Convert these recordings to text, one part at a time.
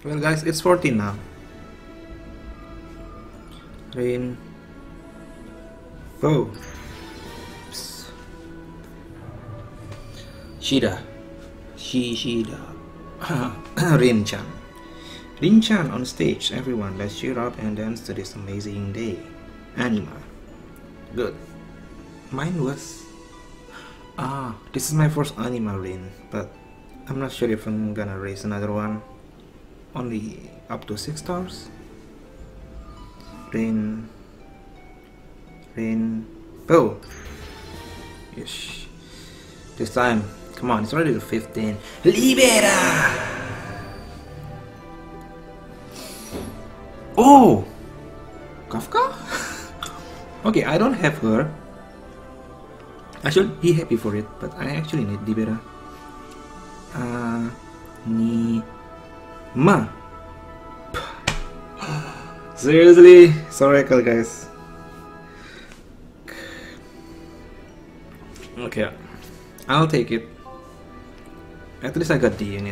Well guys, it's 14 now. Rain. Bow. Shida. Shida. Rin-chan. Rin-chan on stage. Everyone, let's cheer up and dance to this amazing day. Anima. Good. Mine was... this is my first Anima Rin, but I'm not sure if I'm gonna raise another one. Only up to 6 stars. Rain. Bow. Yes. This time, come on, it's already to 15. Libera! Oh! Kafka? Okay, I don't have her. I should be happy for it, but I actually need Libera. Ma. Seriously? Sorry, guys. Okay, I'll take it. At least I got the unit.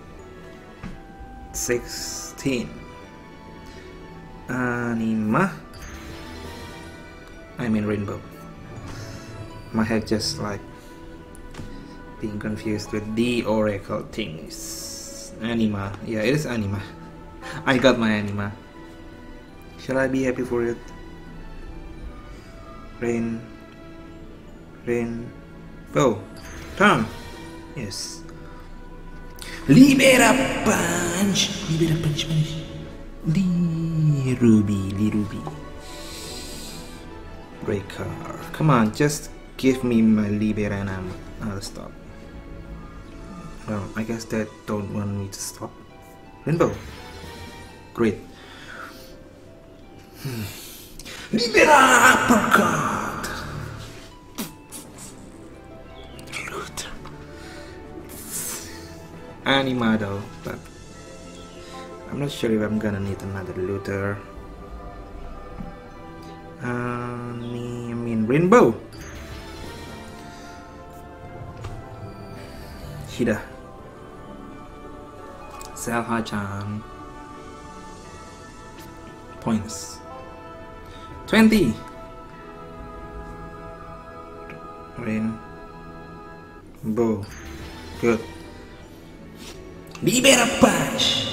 16. Anima. I mean Rainbow. My head just like being confused with the Oracle things. Anima. Yeah, it is Anima. I got my Anima. Shall I be happy for it? Rain. Bow. Turn. Yes. Libera punch. Ruby. Breaker. Come on, just give me my Libera and I'll stop. Well, I guess they don't want me to stop. Rainbow. Great. Libera uppercut. Luther. Anima though, but I'm not sure if I'm gonna need another Luther. I mean Rainbow. Shida. Selha-chan. Points. 20. Rainbow. Good. Libera punch.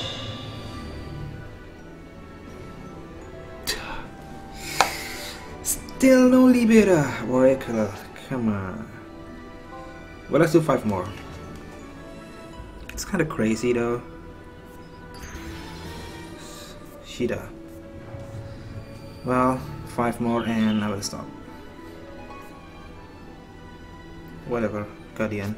Still no Libera. Oracle. Come on. Well, let's do 5 more. It's kind of crazy though. Shida. Well, 5 more and I will stop. Whatever, Guardian.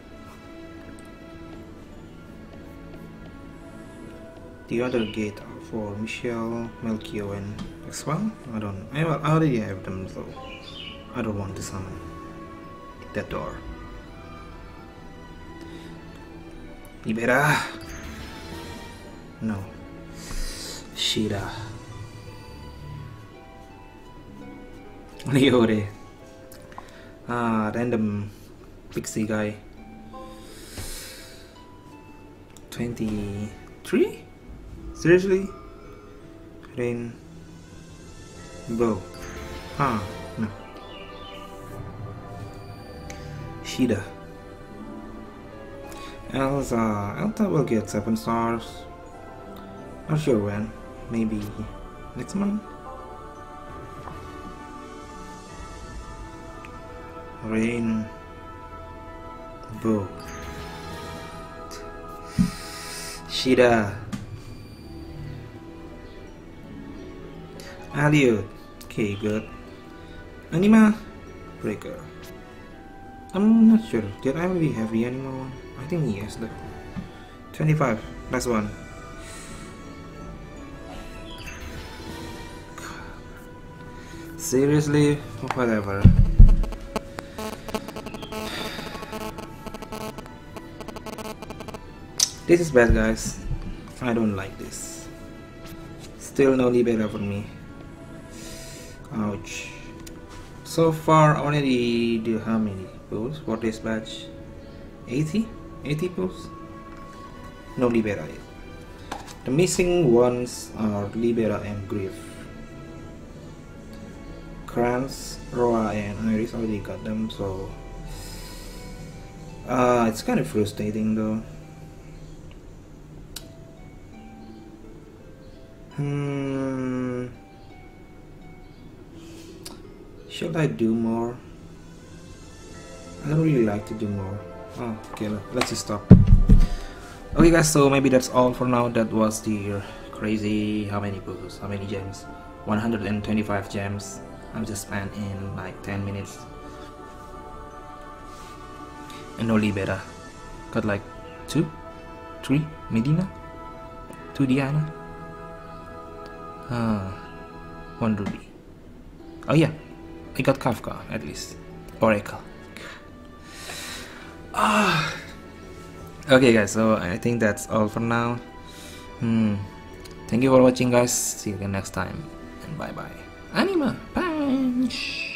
The other gate are for Michelle, Melchior, and X1. I already have them, so I don't want to summon that door. Libera. No. Shida. Leore. Random pixie guy. 23? Seriously? Rainbow. No. Shida. Elta will get 7 stars. Not sure when. Maybe next month. Rainbow. Shida. Aliot. Okay, good. Anima. Breaker. I'm not sure. Did I already have the Anima one? I think yes. Look. 25. Last one. Seriously? Whatever. This is bad, guys. I don't like this. Still no Libera for me. Ouch. So far, already do how many pulls for this batch? 80? 80 pulls? No Libera yet. The missing ones are Libera and Griff. Krantz, Roa, and Iris already got them, so it's kind of frustrating though. Should I do more? I don't really like to do more. Oh, okay, let's just stop. Okay guys, so maybe that's all for now. That was the crazy, how many gems? 125 gems. I'm just spent in like 10 minutes. And no Libera. Got like 2, 3 Medina, 2 Diana. 1 Ruby. Oh yeah, I got Kafka at least. Oracle. Okay guys, so I think that's all for now. Thank you for watching guys. See you again next time. And bye bye. Anima Punch!